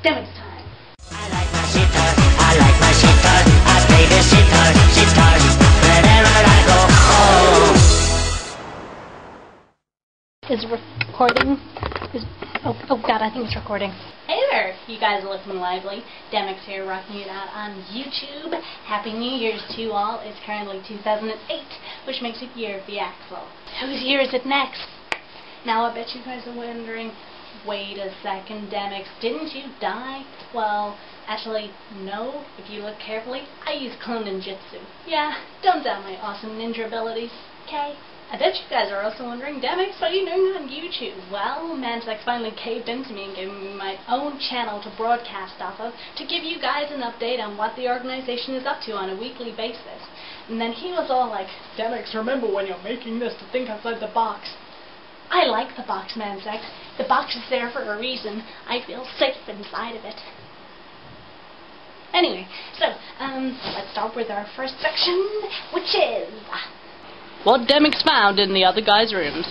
Demyx Time. I like my sitar, I like my sitar, I play the sitar, sitar, wherever I go. Is recording? Oh god, I think it's recording. Hey there, you guys are looking lively. Demyx here, rocking it out on YouTube. Happy New Year's to you all. It's currently 2008, which makes it year of the Axle. Whose year is it next? Now I bet you guys are wondering, wait a second, Demyx, didn't you die? Well, actually, no. If you look carefully, I use clone ninjutsu. Yeah, don't doubt my awesome ninja abilities, okay? I bet you guys are also wondering, Demyx, what are you doing on YouTube? Well, Mansex finally caved into me and gave me my own channel to broadcast off of to give you guys an update on what the organization is up to on a weekly basis. And then he was all like, Demyx, remember when you're making this to think outside the box. I like the box, Mansex. The box is there for a reason. I feel safe inside of it. Anyway, so, let's start with our first section, which is what Demyx found in the other guys' rooms.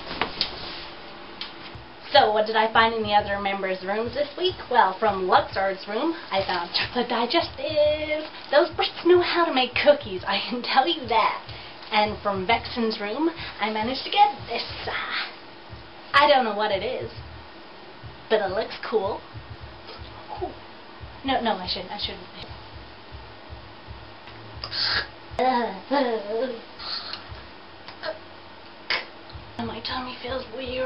So, what did I find in the other members' rooms this week? Well, from Luxard's room, I found chocolate digestive. Those Brits know how to make cookies, I can tell you that. And from Vexen's room, I managed to get this. I don't know what it is, but it looks cool. No, I shouldn't. My tummy feels weird.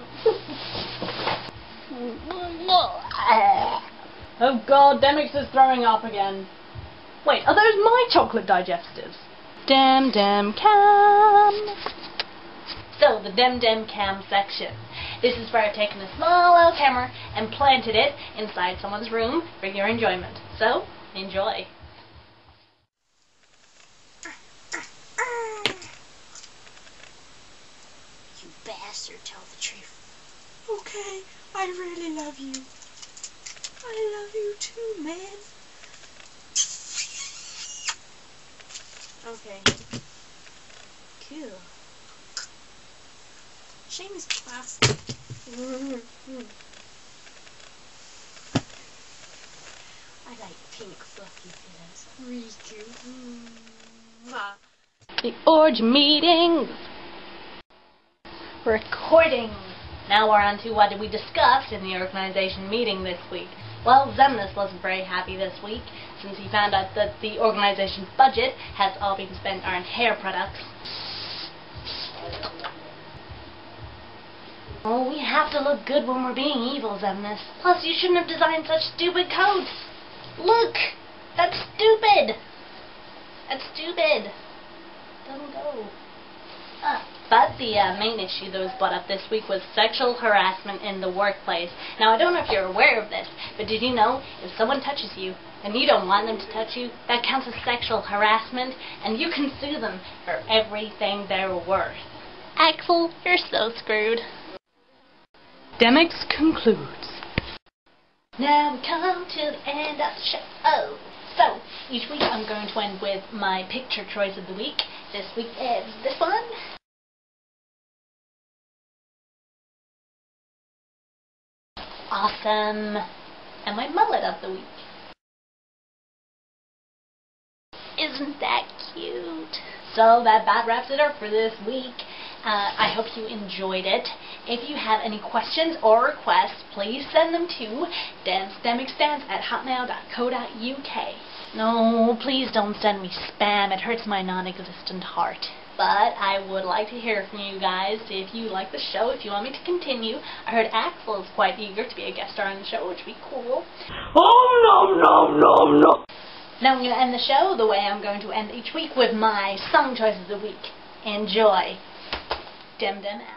Oh god, Demyx is throwing up again. Wait, are those my chocolate digestives? Dem Cam. So, the Dem Cam section. This is where I've taken a small little camera and planted it inside someone's room for your enjoyment. So, enjoy. You bastard, tell the truth. Okay, I really love you. I love you too, man. Okay. Cool. Shame is plastic. I like pink fluffy pillows. Riku. The orgy meetings. Recording. Now we're on to what did we discuss in the organization meeting this week. Well, Zemnis wasn't very happy this week since he found out that the organization's budget has all been spent on hair products. Oh, we have to look good when we're being evil, Zemnis. Plus, you shouldn't have designed such stupid coats. Look! That's stupid! That's stupid. Doesn't go. But the main issue that was brought up this week was sexual harassment in the workplace. Now, I don't know if you're aware of this, but did you know if someone touches you and you don't want them to touch you, that counts as sexual harassment, and you can sue them for everything they're worth. Axel, you're so screwed. Demyx concludes. Now we come to the end of the show. So, each week I'm going to end with my picture choice of the week. This week is this one. Awesome. And my mullet of the week. Isn't that cute? So that about wraps it up for this week. I hope you enjoyed it. If you have any questions or requests, please send them to demyxdance@hotmail.co.uk. No, please don't send me spam. It hurts my non-existent heart. But I would like to hear from you guys if you like the show, if you want me to continue. I heard Axel is quite eager to be a guest star on the show, which would be cool. Oh, no. Now I'm going to end the show the way I'm going to end each week with my song choice of the week. Enjoy. Dem out.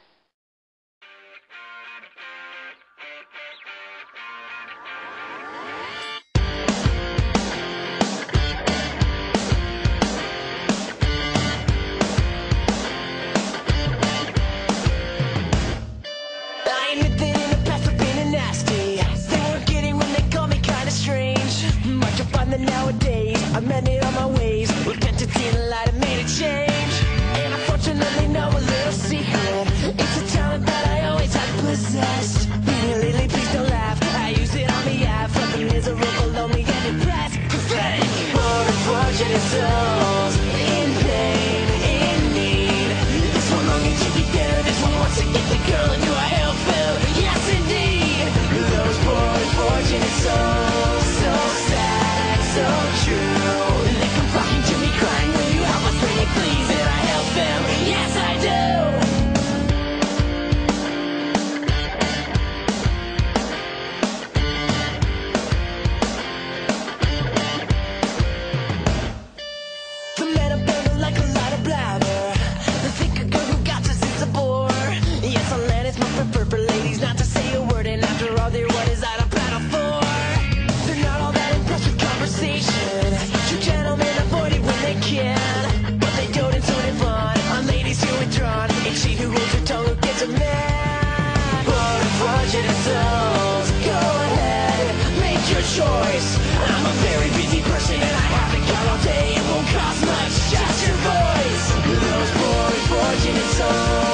Nowadays, I mend it on my ways. Repented in the light, I made a change. And unfortunately, know a little secret. souls in pain, in need. This one longing to be there, this one wants to get the girl into a help him. Yes, indeed. Those poor unfortunate souls, so sad, so true. They come flocking to me crying, will you help us, pretty please? And I help them, yes I do. The men are burning like a lot of blather. The thicker girl who got us is a bore. Yes, I'll let it's my preferred for ladies not to say a word, and after all, they're what is that a battle for? They're not all that impressed with conversation. True gentlemen avoid it when they can, but they don't and so they fun on ladies who withdrawn. It's she who holds her tongue who gets a man. Poor unfortunate souls, go ahead, make your choice. I'm a very busy person and I have to count all day. It won't cost much, just your voice. Those poor unfortunate souls.